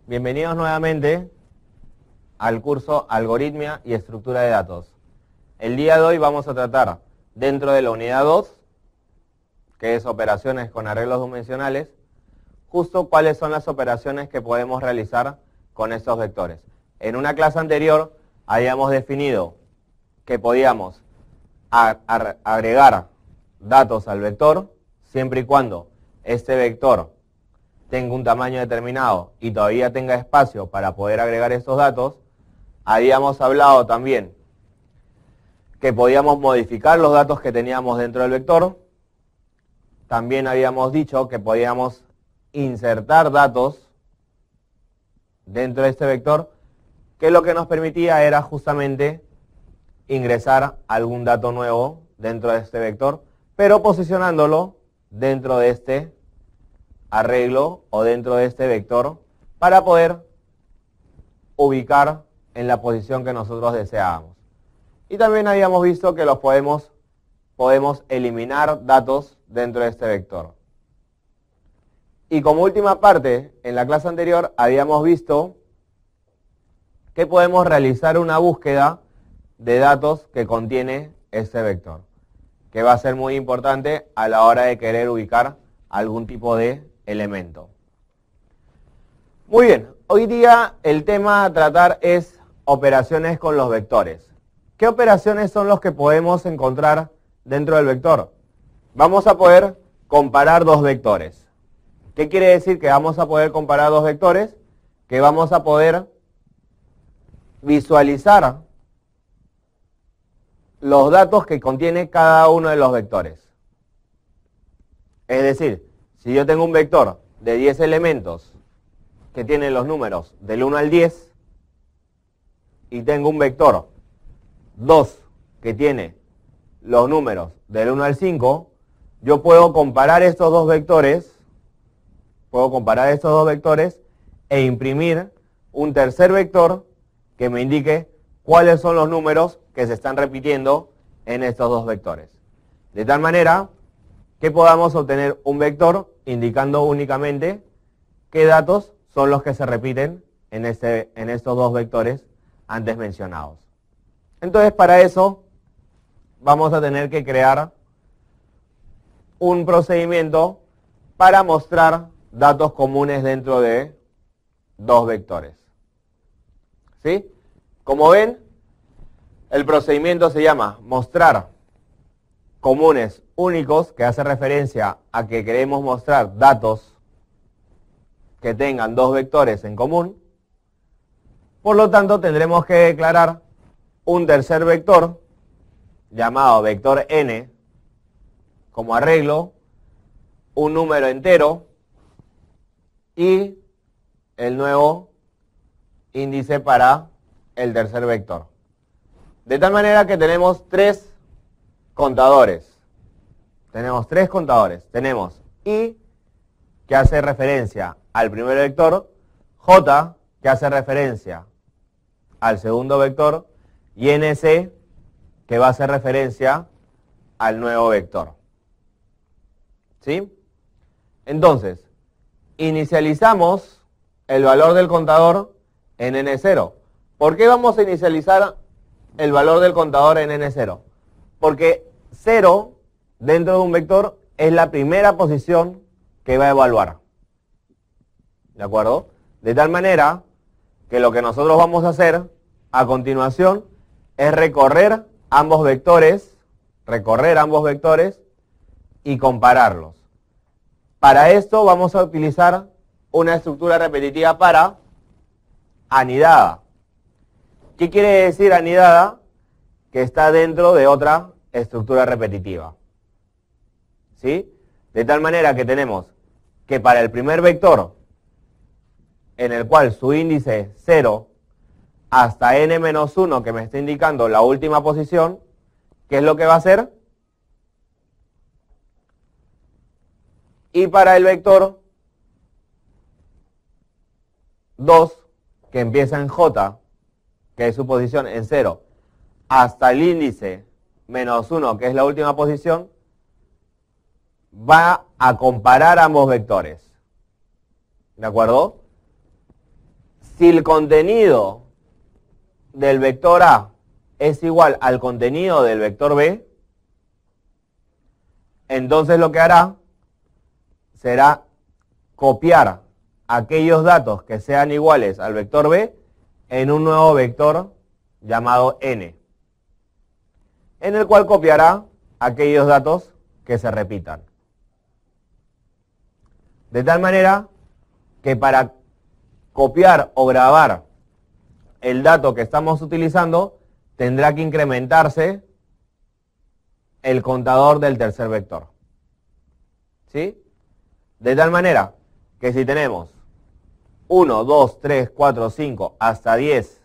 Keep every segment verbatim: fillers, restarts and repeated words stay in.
Bienvenidos nuevamente al curso Algoritmia y Estructura de Datos. El día de hoy vamos a tratar dentro de la unidad dos, que es operaciones con arreglos dimensionales, justo cuáles son las operaciones que podemos realizar con estos vectores. En una clase anterior habíamos definido que podíamos agregar datos al vector siempre y cuando este vector tenga un tamaño determinado y todavía tenga espacio para poder agregar estos datos. Habíamos hablado también que podíamos modificar los datos que teníamos dentro del vector. También habíamos dicho que podíamos insertar datos dentro de este vector, que lo que nos permitía era justamente ingresar algún dato nuevo dentro de este vector, pero posicionándolo dentro de este arreglo o dentro de este vector para poder ubicar en la posición que nosotros deseábamos. Y también habíamos visto que los podemos, podemos eliminar datos dentro de este vector. Y como última parte, en la clase anterior habíamos visto que podemos realizar una búsqueda de datos que contiene este vector, que va a ser muy importante a la hora de querer ubicar algún tipo de elemento. Muy bien, hoy día el tema a tratar es operaciones con los vectores. ¿Qué operaciones son los que podemos encontrar dentro del vector? Vamos a poder comparar dos vectores. ¿Qué quiere decir que vamos a poder comparar dos vectores? Que vamos a poder visualizar los datos que contiene cada uno de los vectores. Es decir, si yo tengo un vector de diez elementos que tiene los números del uno al diez y tengo un vector dos que tiene los números del uno al cinco, yo puedo comparar estos dos vectores, puedo comparar estos dos vectores e imprimir un tercer vector que me indique cuáles son los números que se están repitiendo en estos dos vectores. De tal manera que podamos obtener un vector indicando únicamente qué datos son los que se repiten en, este, en estos dos vectores antes mencionados. Entonces, para eso vamos a tener que crear un procedimiento para mostrar datos comunes dentro de dos vectores. ¿Sí? Como ven, el procedimiento se llama mostrar comunes únicos, que hace referencia a que queremos mostrar datos que tengan dos vectores en común. Por lo tanto, tendremos que declarar un tercer vector llamado vector n como arreglo, un número entero y el nuevo índice para el tercer vector. De tal manera que tenemos tres contadores. Tenemos tres contadores. Tenemos i, que hace referencia al primer vector, j, que hace referencia al segundo vector, y nc, que va a hacer referencia al nuevo vector. ¿Sí? Entonces, inicializamos el valor del contador en ene cero. ¿Por qué vamos a inicializar el valor del contador en ene cero? Porque cero dentro de un vector es la primera posición que va a evaluar. ¿De acuerdo? De tal manera que lo que nosotros vamos a hacer a continuación es recorrer ambos vectores, recorrer ambos vectores y compararlos. Para esto vamos a utilizar una estructura repetitiva para anidada. ¿Qué quiere decir anidada? Que está dentro de otra estructura repetitiva. ¿Sí? De tal manera que tenemos que para el primer vector, en el cual su índice es cero, hasta ene menos uno, que me está indicando la última posición, ¿qué es lo que va a hacer? Y para el vector dos, que empieza en j, que es su posición en cero, hasta el índice menos uno, que es la última posición, va a comparar ambos vectores. ¿De acuerdo? Si el contenido del vector A es igual al contenido del vector B, entonces lo que hará será copiar aquellos datos que sean iguales al vector B en un nuevo vector llamado N, en el cual copiará aquellos datos que se repitan. De tal manera que para copiar o grabar el dato que estamos utilizando, tendrá que incrementarse el contador del tercer vector. ¿Sí? De tal manera que si tenemos uno, dos, tres, cuatro, cinco, hasta diez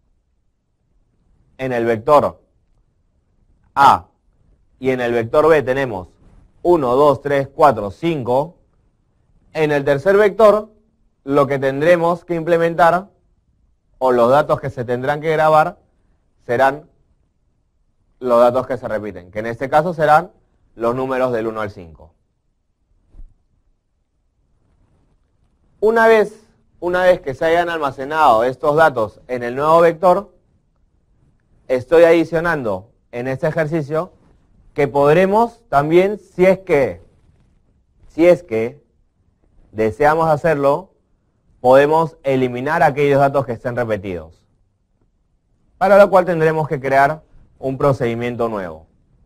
en el vector A y en el vector B tenemos uno, dos, tres, cuatro, cinco, en el tercer vector lo que tendremos que implementar o los datos que se tendrán que grabar serán los datos que se repiten, que en este caso serán los números del uno al cinco. Una vez, una vez que se hayan almacenado estos datos en el nuevo vector, estoy adicionando en este ejercicio que podremos también, si es que, si es que deseamos hacerlo, podemos eliminar aquellos datos que estén repetidos, para lo cual tendremos que crear un procedimiento nuevo.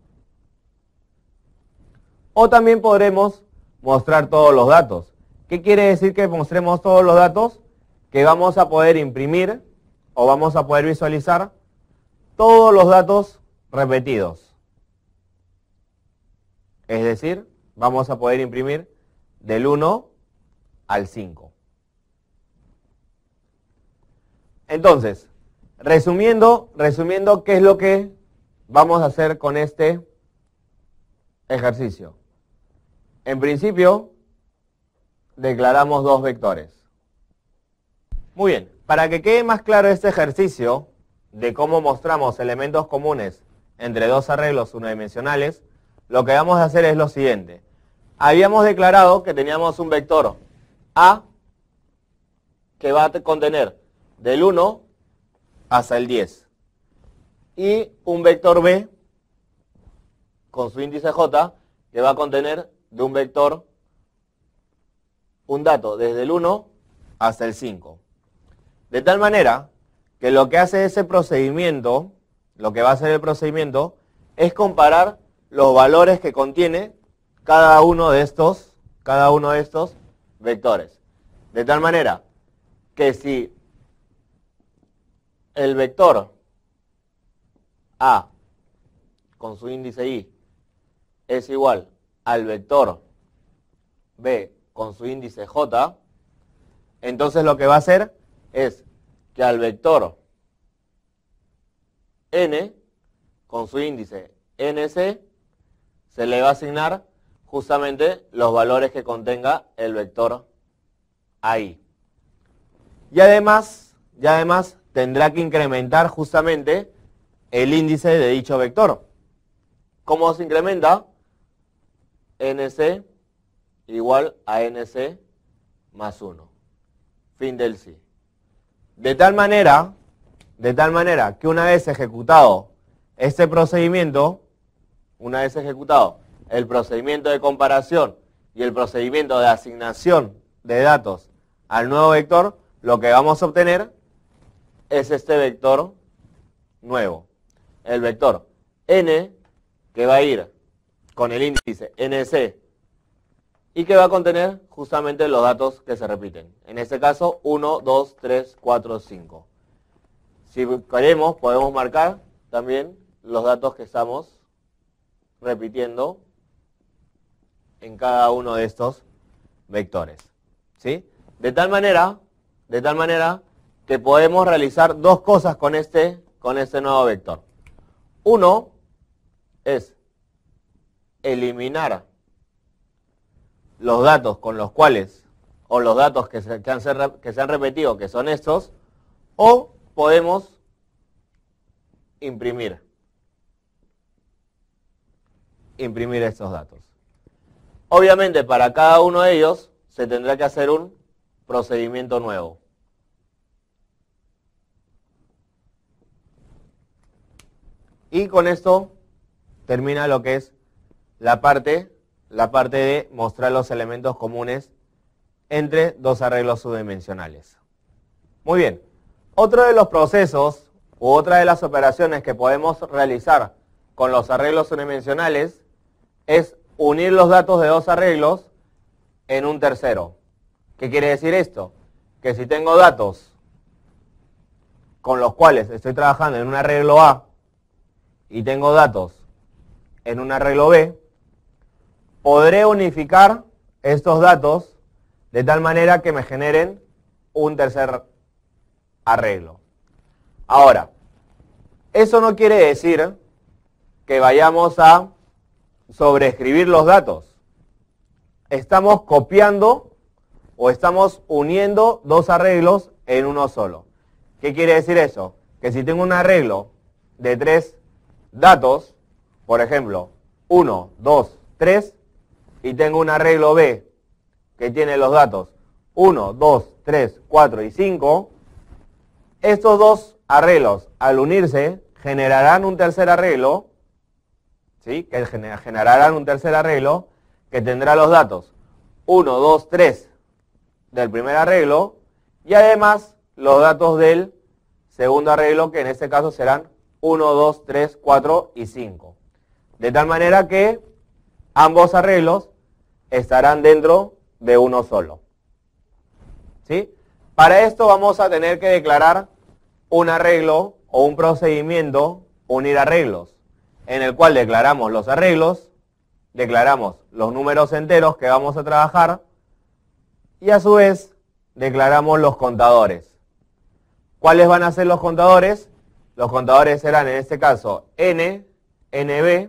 O también podremos mostrar todos los datos. ¿Qué quiere decir que mostremos todos los datos? Que vamos a poder imprimir o vamos a poder visualizar todos los datos repetidos. Es decir, vamos a poder imprimir del uno al cinco. Entonces, resumiendo, resumiendo, ¿qué es lo que vamos a hacer con este ejercicio? En principio, declaramos dos vectores. Muy bien, para que quede más claro este ejercicio de cómo mostramos elementos comunes entre dos arreglos unidimensionales, lo que vamos a hacer es lo siguiente. Habíamos declarado que teníamos un vector A que va a contener del uno hasta el diez y un vector B con su índice J que va a contener de un vector un dato desde el uno hasta el cinco. De tal manera que lo que hace ese procedimiento, lo que va a hacer el procedimiento, es comparar los valores que contiene cada uno de estos, cada uno de estos vectores. De tal manera que si el vector A con su índice I es igual al vector B con su índice J, entonces lo que va a hacer es que al vector N con su índice N C se le va a asignar justamente los valores que contenga el vector A I. Y además, y además tendrá que incrementar justamente el índice de dicho vector. ¿Cómo se incrementa? N C igual a N C más uno. Fin del sí. De tal manera, de tal manera que una vez ejecutado este procedimiento, una vez ejecutado el procedimiento de comparación y el procedimiento de asignación de datos al nuevo vector, lo que vamos a obtener es este vector nuevo. El vector N, que va a ir con el índice N C y que va a contener justamente los datos que se repiten. En este caso, uno, dos, tres, cuatro, cinco. Si queremos, podemos marcar también los datos que estamos repitiendo en cada uno de estos vectores. ¿Sí? De tal manera, de tal manera que podemos realizar dos cosas con este, con este nuevo vector. Uno es eliminar los datos con los cuales, o los datos que se, que han, ser, que se han repetido, que son estos, o podemos imprimir, imprimir estos datos. Obviamente para cada uno de ellos se tendrá que hacer un procedimiento nuevo. Y con esto termina lo que es la parte, la parte de mostrar los elementos comunes entre dos arreglos subdimensionales. Muy bien. Otro de los procesos u otra de las operaciones que podemos realizar con los arreglos subdimensionales es unir los datos de dos arreglos en un tercero. ¿Qué quiere decir esto? Que si tengo datos con los cuales estoy trabajando en un arreglo A y tengo datos en un arreglo B, podré unificar estos datos de tal manera que me generen un tercer arreglo. Ahora, eso no quiere decir que vayamos a sobreescribir los datos. Estamos copiando o estamos uniendo dos arreglos en uno solo. ¿Qué quiere decir eso? Que si tengo un arreglo de tres datos, por ejemplo, uno, dos, tres, y tengo un arreglo B que tiene los datos uno, dos, tres, cuatro y cinco, estos dos arreglos al unirse generarán un tercer arreglo, ¿sí? Que generarán un tercer arreglo que tendrá los datos uno, dos, tres del primer arreglo y además los datos del segundo arreglo, que en este caso serán uno, dos, tres, cuatro y cinco. De tal manera que ambos arreglos estarán dentro de uno solo. ¿Sí? Para esto vamos a tener que declarar un arreglo o un procedimiento unir arreglos, en el cual declaramos los arreglos, declaramos los números enteros que vamos a trabajar y a su vez declaramos los contadores. ¿Cuáles van a ser los contadores? Los contadores serán en este caso N, N B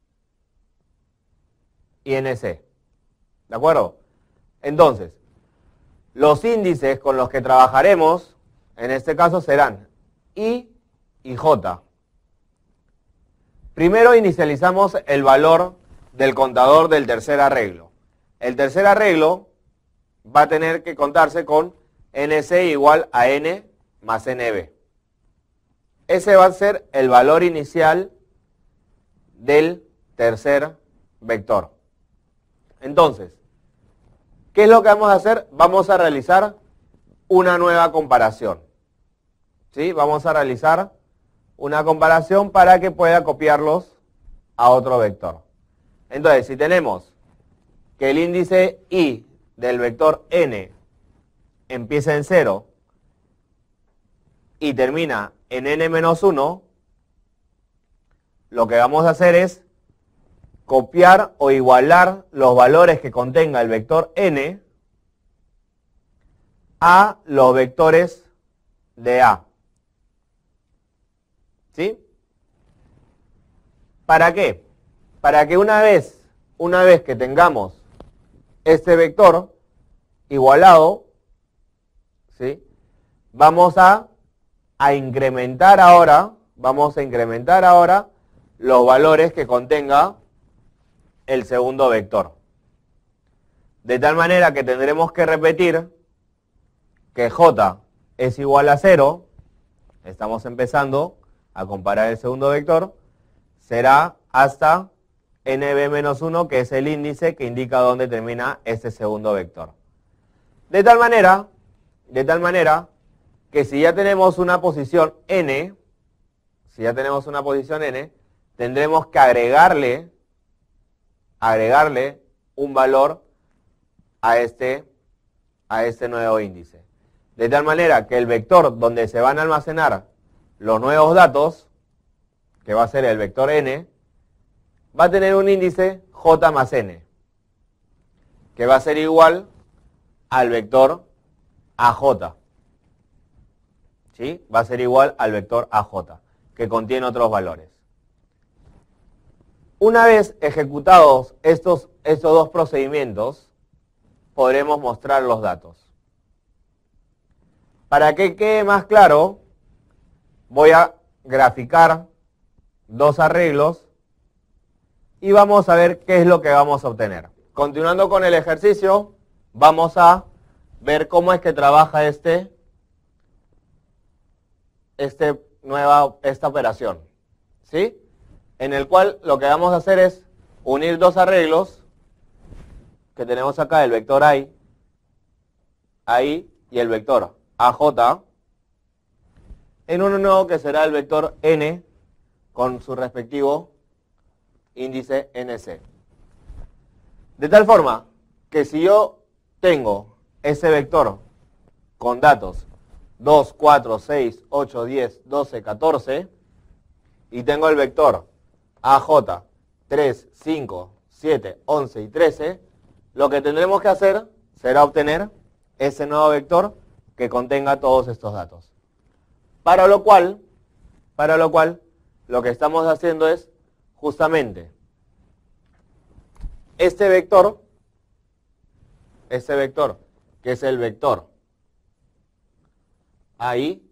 y N C. ¿De acuerdo? Entonces, los índices con los que trabajaremos en este caso serán I y J. Primero inicializamos el valor del contador del tercer arreglo. El tercer arreglo va a tener que contarse con N C igual a N más N B. Ese va a ser el valor inicial del tercer vector. Entonces, ¿qué es lo que vamos a hacer? Vamos a realizar una nueva comparación. ¿Sí? Vamos a realizar una comparación para que pueda copiarlos a otro vector. Entonces, si tenemos que el índice I del vector N empieza en cero y termina en N menos uno, lo que vamos a hacer es copiar o igualar los valores que contenga el vector N a los vectores de A. ¿Sí? ¿Para qué? Para que una vez, una vez que tengamos este vector igualado, ¿sí? Vamos a, a incrementar ahora, vamos a incrementar ahora los valores que contenga el segundo vector. De tal manera que tendremos que repetir que J es igual a cero, estamos empezando a comparar el segundo vector, será hasta N B menos uno, que es el índice que indica dónde termina este segundo vector. De tal manera, de tal manera que si ya tenemos una posición N, si ya tenemos una posición N, tendremos que agregarle, agregarle un valor a este, a este nuevo índice. De tal manera que el vector donde se van a almacenar los nuevos datos, que va a ser el vector N, va a tener un índice J más N, que va a ser igual al vector A J. ¿Sí? Va a ser igual al vector A J, que contiene otros valores. Una vez ejecutados estos, estos dos procedimientos, podremos mostrar los datos. Para que quede más claro, voy a graficar dos arreglos y vamos a ver qué es lo que vamos a obtener. Continuando con el ejercicio, vamos a ver cómo es que trabaja este, este nueva, esta operación. ¿Sí? en el cual lo que vamos a hacer es unir dos arreglos que tenemos acá, el vector I, I y el vector A J, en uno nuevo que será el vector N con su respectivo índice N C. De tal forma que si yo tengo ese vector con datos dos, cuatro, seis, ocho, diez, doce, catorce, y tengo el vector A J tres, cinco, siete, once y trece, lo que tendremos que hacer será obtener ese nuevo vector que contenga todos estos datos. Para lo cual, para lo cual, lo que estamos haciendo es justamente este vector, este vector, que es el vector ahí,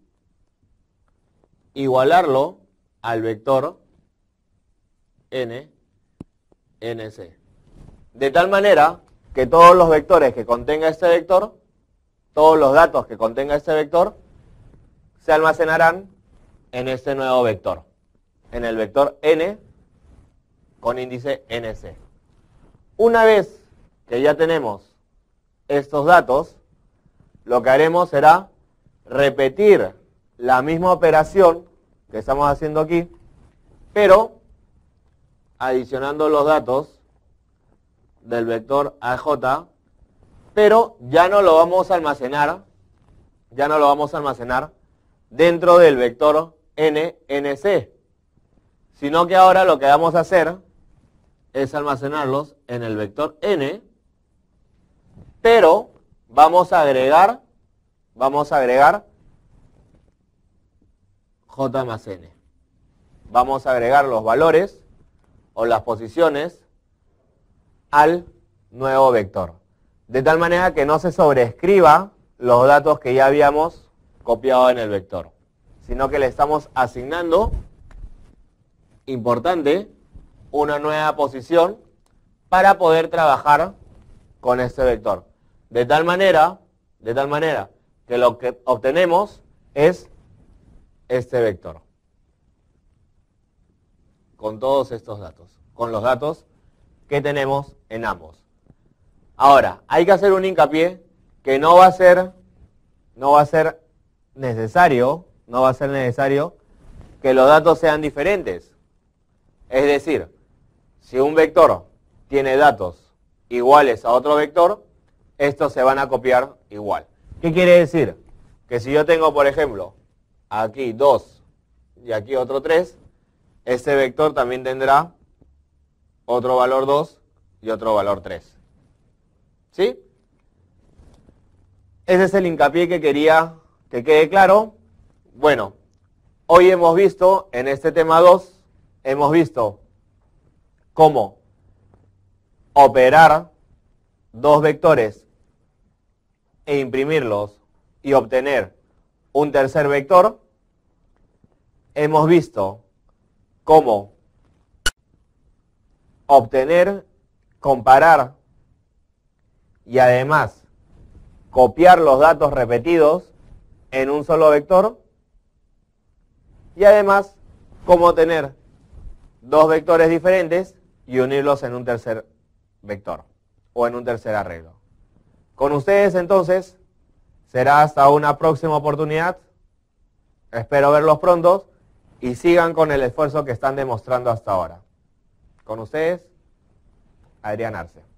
igualarlo al vector N, N C. De tal manera que todos los vectores que contenga este vector, todos los datos que contenga este vector, se almacenarán en este nuevo vector, en el vector N con índice N C. Una vez que ya tenemos estos datos, lo que haremos será repetir la misma operación que estamos haciendo aquí, pero adicionando los datos del vector A J, pero ya no lo vamos a almacenar, ya no lo vamos a almacenar dentro del vector N N C, sino que ahora lo que vamos a hacer es almacenarlos en el vector N, pero vamos a agregar, vamos a agregar J más N. Vamos a agregar los valores o las posiciones al nuevo vector, de tal manera que no se sobreescriba los datos que ya habíamos copiado en el vector, sino que le estamos asignando, importante, una nueva posición para poder trabajar con este vector. De tal manera, de tal manera que lo que obtenemos es este vector, con todos estos datos, con los datos que tenemos en ambos. Ahora, hay que hacer un hincapié que no va a ser, no va a ser necesario, no va a ser necesario que los datos sean diferentes. Es decir, si un vector tiene datos iguales a otro vector, estos se van a copiar igual. ¿Qué quiere decir? Que si yo tengo, por ejemplo, aquí dos y aquí otro tres, este vector también tendrá otro valor dos y otro valor tres. ¿Sí? Ese es el hincapié que quería que quede claro. Bueno, hoy hemos visto, en este tema dos, hemos visto cómo operar dos vectores e imprimirlos y obtener un tercer vector. Hemos visto cómo obtener, comparar y además copiar los datos repetidos en un solo vector. Y además cómo tener dos vectores diferentes y unirlos en un tercer vector o en un tercer arreglo. Con ustedes entonces será hasta una próxima oportunidad. Espero verlos pronto y sigan con el esfuerzo que están demostrando hasta ahora. Con ustedes, Adrián Arce.